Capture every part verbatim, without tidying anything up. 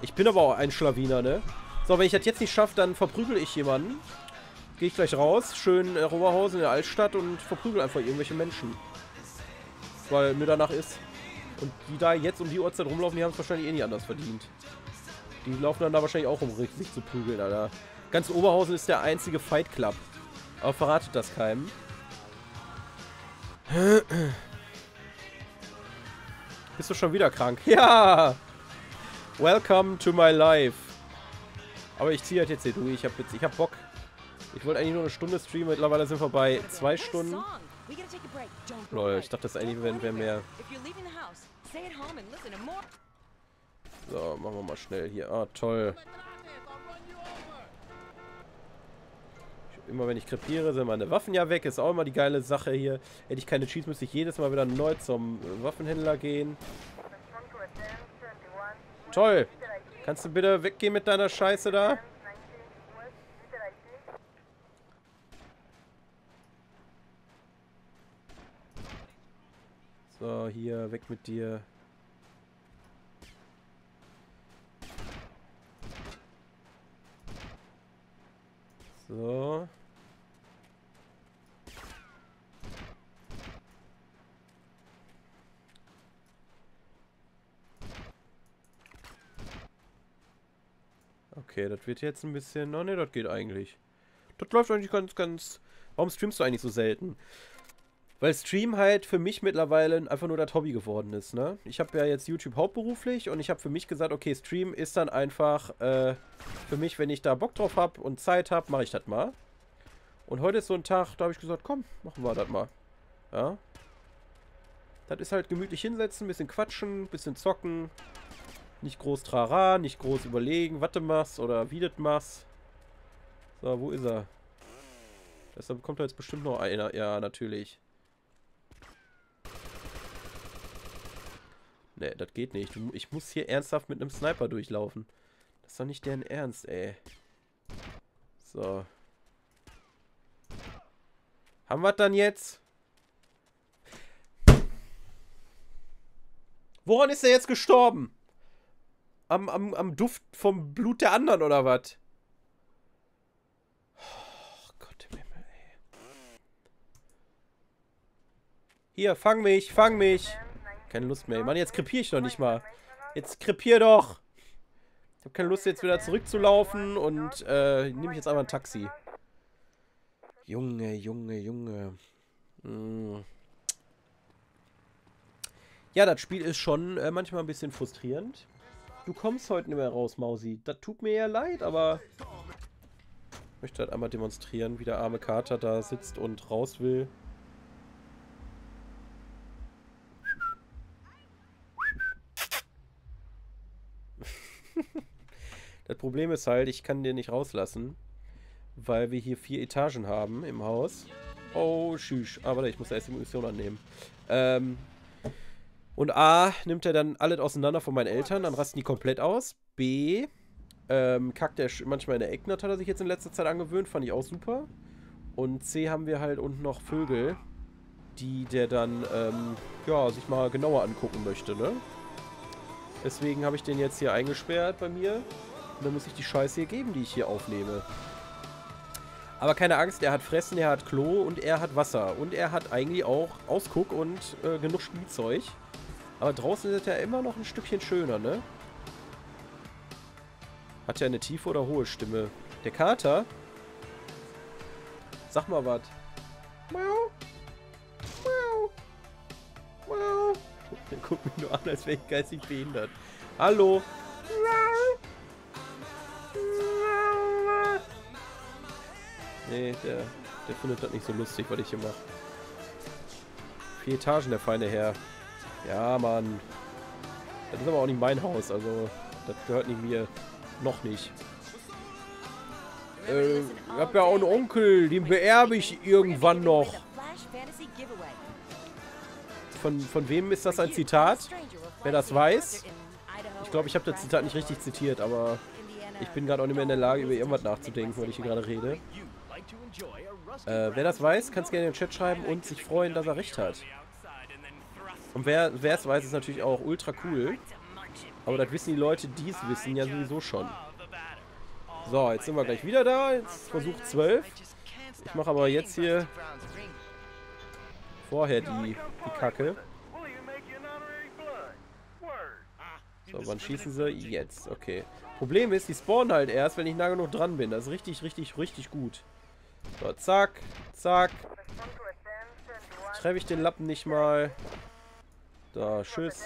Ich bin aber auch ein Schlawiner, ne? So, wenn ich das jetzt nicht schaffe, dann verprügel ich jemanden. Gehe ich gleich raus, schön äh, Roberhausen in der Altstadt und verprügel einfach irgendwelche Menschen. Weil mir danach ist. Und die da jetzt um die Uhrzeit rumlaufen, die haben es wahrscheinlich eh nicht anders verdient. Die laufen dann da wahrscheinlich auch um, sich zu prügeln, Alter. Ganz Oberhausen ist der einzige Fight Club. Aber verratet das keinem. Bist du schon wieder krank? Ja! Welcome to my life. Aber ich ziehe halt jetzt hier durch. Ich hab, jetzt, ich hab Bock. Ich wollte eigentlich nur eine Stunde streamen. Mittlerweile sind wir bei zwei Stunden. Lol, ich dachte, das eigentlich wäre wär mehr. So, machen wir mal schnell hier. Ah, toll. Immer wenn ich krepiere, sind meine Waffen ja weg. Ist auch immer die geile Sache hier. Hätte ich keine Cheats, müsste ich jedes Mal wieder neu zum Waffenhändler gehen. Toll. Kannst du bitte weggehen mit deiner Scheiße da? So, hier, weg mit dir. So. Okay, das wird jetzt ein bisschen... Oh ne, das geht eigentlich. Das läuft eigentlich ganz, ganz... Warum streamst du eigentlich so selten? Weil Stream halt für mich mittlerweile einfach nur das Hobby geworden ist, ne? Ich habe ja jetzt YouTube hauptberuflich und ich habe für mich gesagt, okay, Stream ist dann einfach äh, für mich, wenn ich da Bock drauf habe und Zeit habe, mache ich das mal. Und heute ist so ein Tag, da habe ich gesagt, komm, machen wir das mal. Ja. Das ist halt gemütlich hinsetzen, ein bisschen quatschen, ein bisschen zocken. Nicht groß trara, nicht groß überlegen, was du machst oder wie du das machst. So, wo ist er? Deshalb kommt da jetzt bestimmt noch einer. Ja, natürlich. Ne, das geht nicht. Ich muss hier ernsthaft mit einem Sniper durchlaufen. Das ist doch nicht deren Ernst, ey. So. Haben wir dann jetzt? Woran ist er jetzt gestorben? Am, am, am Duft vom Blut der anderen, oder was? Oh Gott im Himmel, ey. Hier, fang mich, fang mich. Keine Lust mehr. Mann, jetzt krepiere ich doch nicht mal. Jetzt krepier doch. Ich habe keine Lust, jetzt wieder zurückzulaufen und äh, nehme ich jetzt einfach ein Taxi. Junge, Junge, Junge. Hm. Ja, das Spiel ist schon äh, manchmal ein bisschen frustrierend. Du kommst heute nicht mehr raus, Mausi. Das tut mir ja leid, aber... Ich möchte halt einmal demonstrieren, wie der arme Kater da sitzt und raus will. Das Problem ist halt, ich kann den nicht rauslassen, weil wir hier vier Etagen haben im Haus. Oh, tschüss. Ah, warte, ich muss erst die Munition annehmen. Ähm... Und A, nimmt er dann alles auseinander von meinen Eltern, dann rasten die komplett aus. B, ähm, kackt er manchmal in der Ecken, das hat er sich jetzt in letzter Zeit angewöhnt, fand ich auch super. Und C, haben wir halt unten noch Vögel, die der dann, ähm, ja, sich mal genauer angucken möchte, ne? Deswegen habe ich den jetzt hier eingesperrt bei mir. Und dann muss ich die Scheiße hier geben, die ich hier aufnehme. Aber keine Angst, er hat Fressen, er hat Klo und er hat Wasser. Und er hat eigentlich auch Ausguck und äh, genug Spielzeug. Aber draußen ist es ja immer noch ein Stückchen schöner, ne? Hat ja eine tiefe oder hohe Stimme. Der Kater? Sag mal was. Miau. Miau. Miau. Der guckt mich nur an, als wäre ich geistig behindert. Hallo. Nee, der, der findet das nicht so lustig, was ich hier mache. Vier Etagen, der feine Herr. Ja, Mann. Das ist aber auch nicht mein Haus, also das gehört nicht mir. Noch nicht. Äh, ich hab ja auch einen Onkel, den beerbe ich irgendwann noch. Von, von wem ist das ein Zitat? Wer das weiß? Ich glaube, ich habe das Zitat nicht richtig zitiert, aber ich bin gerade auch nicht mehr in der Lage, über irgendwas nachzudenken, weil ich hier gerade rede. Äh, wer das weiß, kann es gerne in den Chat schreiben und sich freuen, dass er recht hat. Und wer es weiß, ist natürlich auch ultra cool. Aber das wissen die Leute, die es wissen, ja sowieso schon. So, jetzt sind wir gleich wieder da. Jetzt Versuch zwölf. Ich mache aber jetzt hier vorher die, die Kacke. So, wann schießen sie? Jetzt, okay. Problem ist, die spawnen halt erst, wenn ich nah genug dran bin. Das ist richtig, richtig, richtig gut. So, zack, zack. Treffe ich den Lappen nicht mal. Da, tschüss.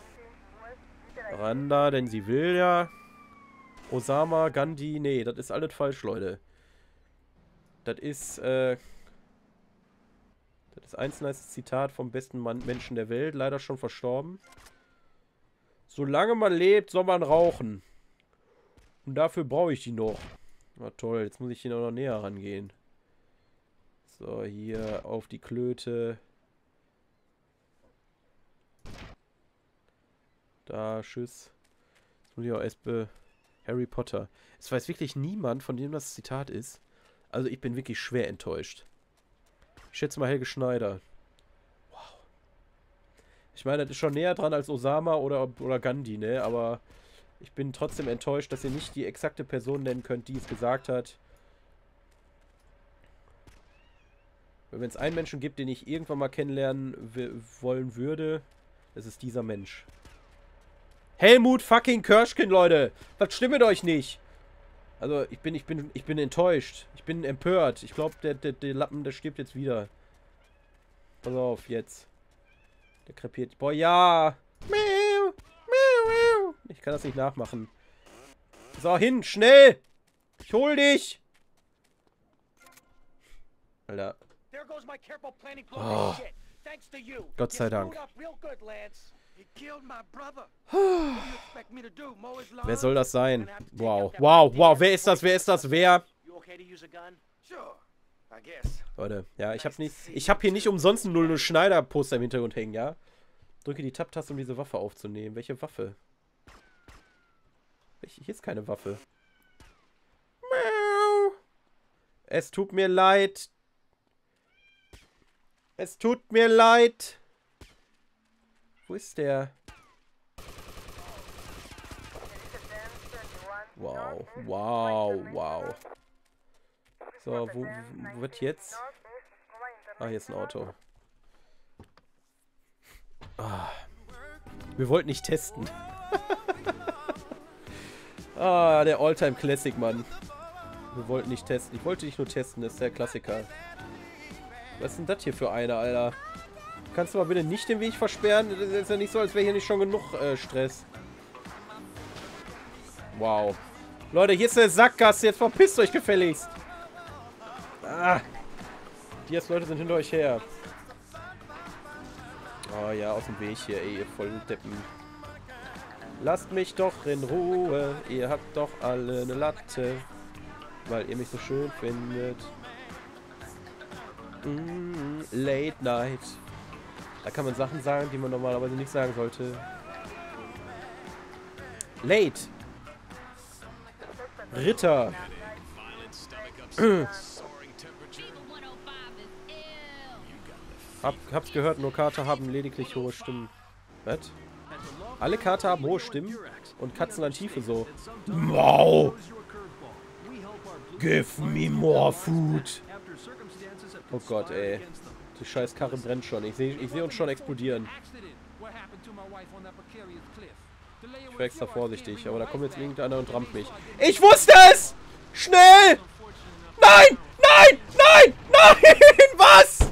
Randa, denn sie will ja. Osama, Gandhi, nee, das ist alles falsch, Leute. Das ist, äh... Das ist ein nice Zitat vom besten Mann, Menschen der Welt, leider schon verstorben. Solange man lebt, soll man rauchen. Und dafür brauche ich die noch. Na toll, jetzt muss ich hier noch näher rangehen. So, hier auf die Klöte. Da, tschüss. Jetzt muss ich auch erst be... Harry Potter. Es weiß wirklich niemand, von dem das Zitat ist. Also ich bin wirklich schwer enttäuscht. Ich schätze mal Helge Schneider. Wow. Ich meine, das ist schon näher dran als Osama oder, oder Gandhi, ne? Aber ich bin trotzdem enttäuscht, dass ihr nicht die exakte Person nennen könnt, die es gesagt hat. Wenn es einen Menschen gibt, den ich irgendwann mal kennenlernen wollen würde, das ist dieser Mensch. Helmut fucking Kirschkin, Leute! Was stimmt mit euch nicht? Also, ich bin, ich bin, ich bin enttäuscht. Ich bin empört. Ich glaube, der, der, der Lappen, der stirbt jetzt wieder. Pass auf, jetzt. Der krepiert. Boah, ja! Ich kann das nicht nachmachen. So, hin, schnell! Ich hol dich! Alter. Oh. Gott sei Dank. Wer soll das sein? Wow, wow, wow, wer ist das? Wer ist das? Wer? Leute, ja, ich habe nicht, ich habe hier nicht umsonst ein null null Schneider Poster im Hintergrund hängen, ja? Drücke die Tab-Taste, um diese Waffe aufzunehmen. Welche Waffe? Welche? Hier ist keine Waffe. Es tut mir leid. Es tut mir leid. Wo ist der? Wow, wow, wow. So, wo, wo wird jetzt? Ah, hier ist ein Auto. Ah, wir wollten nicht testen. Ah, der Alltime Classic, Mann. Wir wollten nicht testen. Ich wollte dich nur testen, das ist der Klassiker. Was ist denn das hier für eine, Alter? Kannst du mal bitte nicht den Weg versperren? Das ist ja nicht so, als wäre hier nicht schon genug äh, Stress. Wow. Leute, hier ist der Sackgasse. Jetzt verpisst euch gefälligst. Ah. Die ersten Leute sind hinter euch her. Oh ja, aus dem Weg hier, ey, ihr vollen Deppen. Lasst mich doch in Ruhe. Ihr habt doch alle eine Latte. Weil ihr mich so schön findet. Mm, late night. Da kann man Sachen sagen, die man normalerweise nicht sagen sollte. Late. Ritter. Hab, hab's gehört, nur Kater haben lediglich hohe Stimmen. Was? Alle Kater haben hohe Stimmen und Katzen an Tiefe so. Wow. Give me more food. Oh Gott, ey. Die scheiß Karre brennt schon. Ich sehe ich seh uns schon explodieren. Ich war extra vorsichtig, aber da kommt jetzt irgendeiner und rammt mich. Ich wusste es! Schnell! Nein! Nein! Nein! Nein! Was?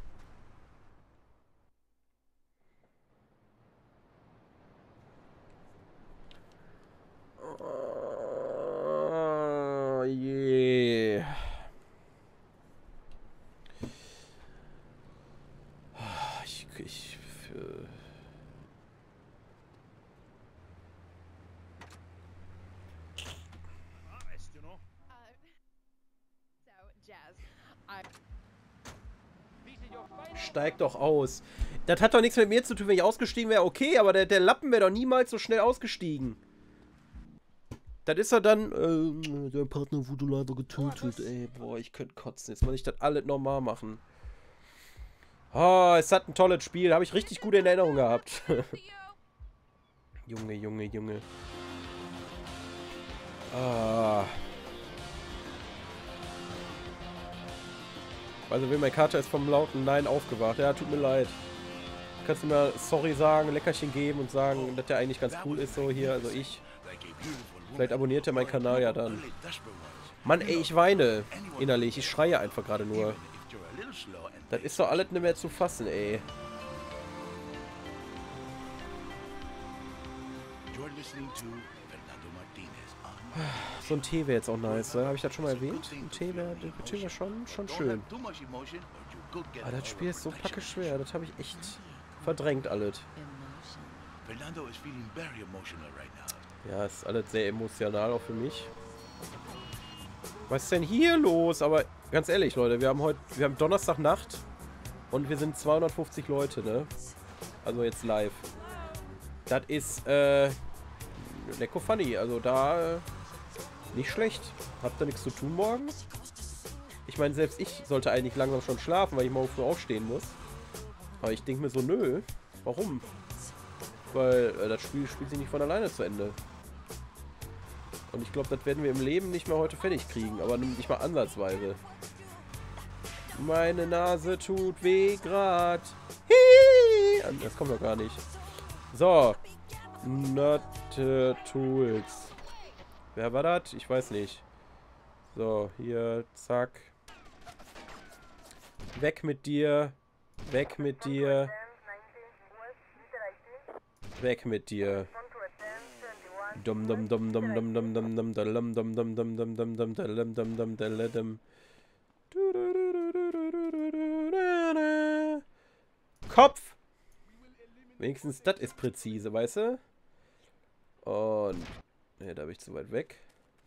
Oh, yeah. Ich... ich für Steig doch aus. Das hat doch nichts mit mir zu tun, wenn ich ausgestiegen wäre. Okay, aber der, der Lappen wäre doch niemals so schnell ausgestiegen. Das ist ja dann, äh, der Partner wurde leider getötet, ey. Boah, ich könnte kotzen. Jetzt muss ich das alles normal machen. Oh, es hat ein tolles Spiel. Habe ich richtig gut in Erinnerung gehabt. Junge, Junge, Junge. Ah. Also, wie mein Kater ist vom lauten Nein aufgewacht. Ja, tut mir leid. Kannst du mir sorry sagen, Leckerchen geben und sagen, dass der eigentlich ganz cool ist, so hier, also ich. Vielleicht abonniert er meinen Kanal ja dann. Mann, ey, ich weine innerlich. Ich schreie einfach gerade nur. Das ist doch alles nicht mehr zu fassen, ey. So ein Tee wäre jetzt auch nice, ne? Habe ich das schon mal erwähnt? Ein Tee wäre wär schon, schon schön. Aber das Spiel ist so packe schwer. Das habe ich echt verdrängt alles. Ja, ist alles sehr emotional auch für mich. Was ist denn hier los? Aber ganz ehrlich, Leute, wir haben heute, wir haben Donnerstagnacht und wir sind zweihundertfünfzig Leute, ne? Also jetzt live. Das ist, äh, lecko funny. Also da, äh, nicht schlecht. Habt ihr nichts zu tun morgen? Ich meine, selbst ich sollte eigentlich langsam schon schlafen, weil ich morgen früh aufstehen muss. Aber ich denke mir so, nö. Warum? Weil äh, das Spiel spielt sich nicht von alleine zu Ende. Und ich glaube, das werden wir im Leben nicht mehr heute fertig kriegen. Aber nicht mal ansatzweise. Meine Nase tut weh grad. Hihi. Das kommt doch gar nicht. So. Not uh, Tools. Wer war das? Ich weiß nicht. So, hier, zack. Weg mit dir. Weg mit dir. Weg mit dir. Dum dum dum dum dum dum dum dum dum dum dum dum dum dum dum dum dum dum dum. Kopf! Wenigstens das ist präzise, weißt du? Und... Ne, da bin ich zu weit weg.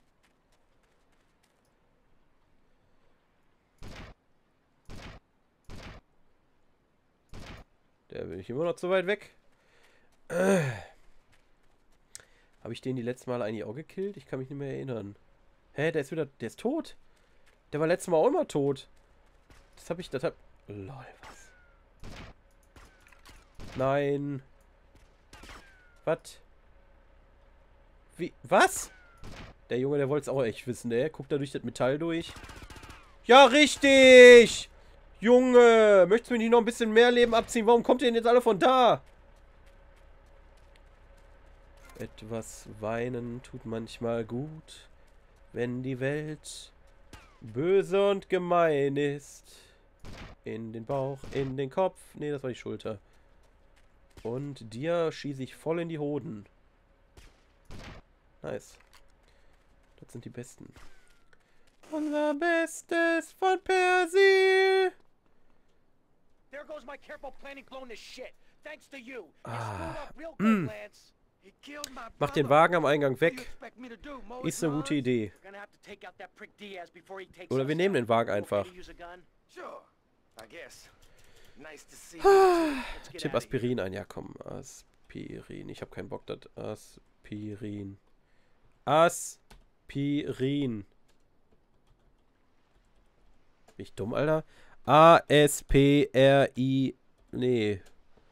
Der bin ich immer noch zu weit weg. Äh. Habe ich den die letzten Mal eigentlich auch gekillt? Ich kann mich nicht mehr erinnern. Hä, der ist wieder... Der ist tot. Der war letztes Mal auch immer tot. Das habe ich... Das hab... Lol, was? Nein. Was? Wie? Was? Der Junge, der wollte es auch echt wissen, ne? Guckt da durch das Metall durch. Ja, richtig! Junge! Möchtest du mir nicht noch ein bisschen mehr Leben abziehen? Warum kommt ihr denn jetzt alle von da? Etwas weinen tut manchmal gut, wenn die Welt böse und gemein ist. In den Bauch, in den Kopf. Ne, das war die Schulter. Und dir schieße ich voll in die Hoden. Nice. Das sind die Besten. Unser Bestes von Persil. There goes my careful planning blown to shit. Thanks to you. Ah. Mm. Mach den Wagen am Eingang weg. Ist eine gute Idee. Oder wir nehmen den Wagen einfach. Ah. Tipp Aspirin ein. Ja, komm. Aspirin. Ich habe keinen Bock, das Aspirin. Aspirin. Bin ich dumm, Alter? A S P R I. Nee.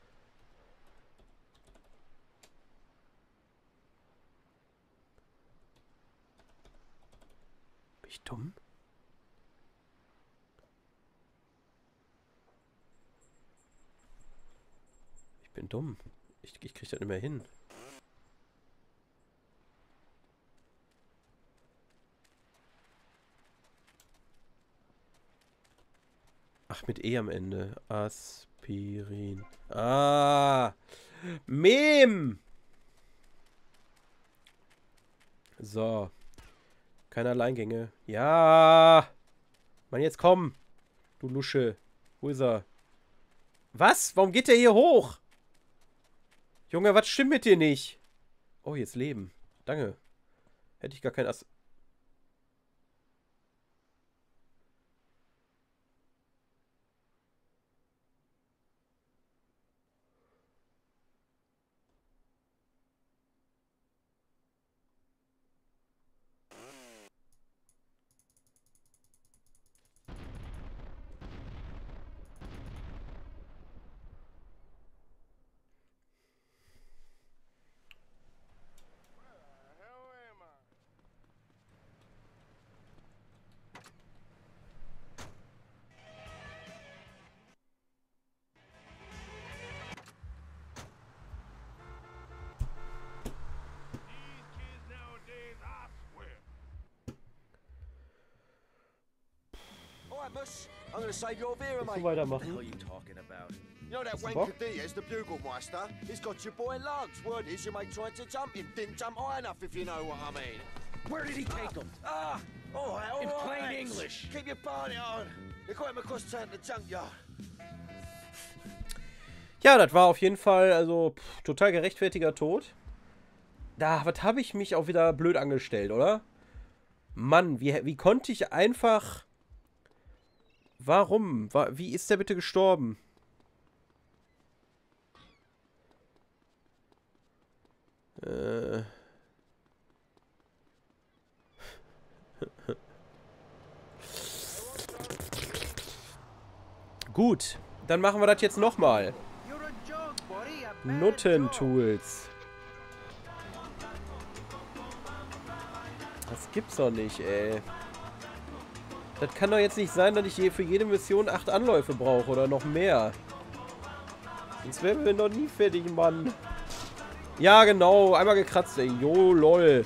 Bin ich dumm? Ich bin dumm. Ich, ich krieg das nicht mehr hin. Ach, mit E am Ende. Aspirin. Ah! Mem! So. Keine Alleingänge. Ja! Mann, jetzt komm! Du Lusche. Wo ist er? Was? Warum geht der hier hoch? Junge, was stimmt mit dir nicht? Oh, jetzt Leben. Danke. Hätte ich gar kein As... So weitermachen. You know that wanker Diaz, the Bugelmeister? He's got your boy Lance. Word is your mate tried to jump him. Didn't jump high enough, if you know what I mean. Where did he take him? Ah, all right, all In right. plain Max. English. Keep your party on. They got him across town to the junkyard. Ja, das war auf jeden Fall, also, pff, total gerechtfertiger Tod. Da, was habe ich mich auch wieder blöd angestellt, oder? Mann, wie, wie konnte ich einfach... Warum? War, wie ist der bitte gestorben? Äh... Gut, dann machen wir das jetzt nochmal. Nutten-Tools. Das gibt's doch nicht, ey. Das kann doch jetzt nicht sein, dass ich hier für jede Mission acht Anläufe brauche oder noch mehr. Sonst wären wir noch nie fertig, Mann. Ja, genau. Einmal gekratzt, ey. Jo, lol.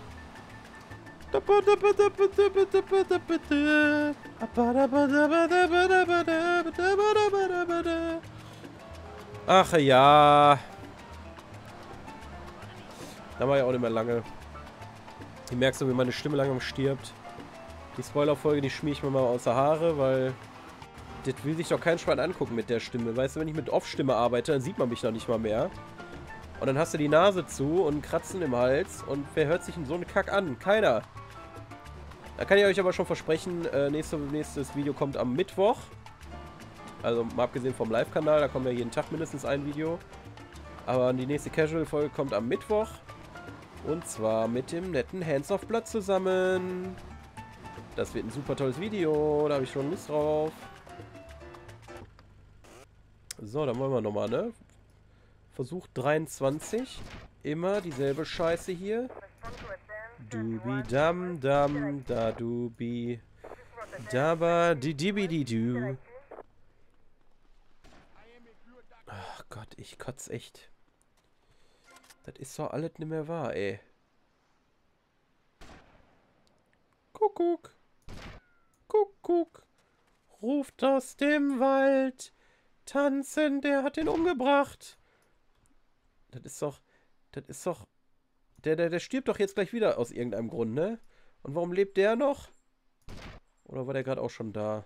Ach ja. Da war ja auch nicht mehr lange. Ich merke so, wie meine Stimme langsam stirbt. Die Spoiler-Folge, die schmier ich mir mal außer Haare, weil das will sich doch kein Schwein angucken mit der Stimme. Weißt du, wenn ich mit Off-Stimme arbeite, dann sieht man mich noch nicht mal mehr. Und dann hast du die Nase zu und Kratzen im Hals. Und wer hört sich in so einen Kack an? Keiner. Da kann ich euch aber schon versprechen, äh, nächste, nächstes Video kommt am Mittwoch. Also mal abgesehen vom Live-Kanal, da kommt ja jeden Tag mindestens ein Video. Aber die nächste Casual-Folge kommt am Mittwoch. Und zwar mit dem netten Hands-Off-Blatt zusammen. Das wird ein super tolles Video, da habe ich schon Lust drauf. So, dann wollen wir nochmal, ne? Versuch dreiundzwanzig. Immer dieselbe Scheiße hier. Dubi dam dam da dubi. Daba di dibi di du. Ach Gott, ich kotz echt. Das ist doch alles nicht mehr wahr, ey. Kuckuck. Kuckuck. Ruft aus dem Wald. Tanzen, der hat ihn umgebracht. Das ist doch... Das ist doch... Der, der, der stirbt doch jetzt gleich wieder aus irgendeinem Grund, ne? Und warum lebt der noch? Oder war der gerade auch schon da?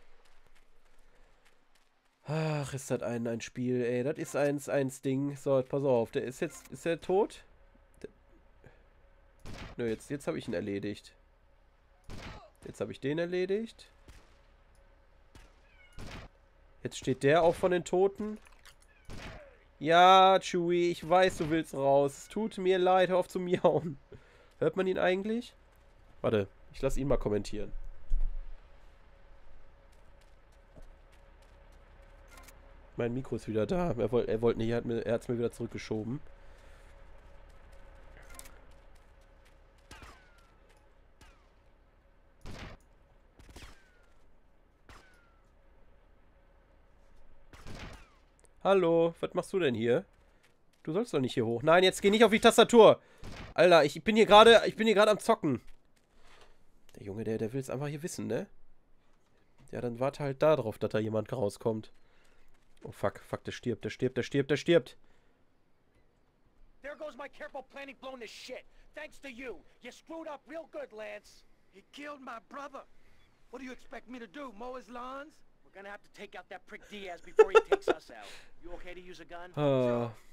Ach, ist das ein, ein Spiel, ey. Das ist eins, eins Ding. So, pass auf. Der ist jetzt... Ist der tot? Der, nö, jetzt, jetzt habe ich ihn erledigt. Jetzt habe ich den erledigt. Jetzt steht der auch von den Toten. Ja, Chewie, ich weiß, du willst raus. Es tut mir leid, hör auf zu miauen. Hört man ihn eigentlich? Warte, ich lasse ihn mal kommentieren. Mein Mikro ist wieder da. Er wollte er wollt nicht, er hat mir, er hat's mir wieder zurückgeschoben. Hallo, was machst du denn hier? Du sollst doch nicht hier hoch. Nein, jetzt geh nicht auf die Tastatur. Alter, ich bin hier gerade, ich bin hier gerade am Zocken. Der Junge, der, der will es einfach hier wissen, ne? Ja, dann warte halt da drauf, dass da jemand rauskommt. Oh fuck, fuck, der stirbt, der stirbt, der stirbt, der stirbt. There goes my careful planning blown to shit. Thanks to you. You screwed up real good, Lance. He killed my brother. What do you expect me to do, mow his lawns? We're gonna have to take out that prick Diaz before he takes us out. You okay to use a gun? Uh.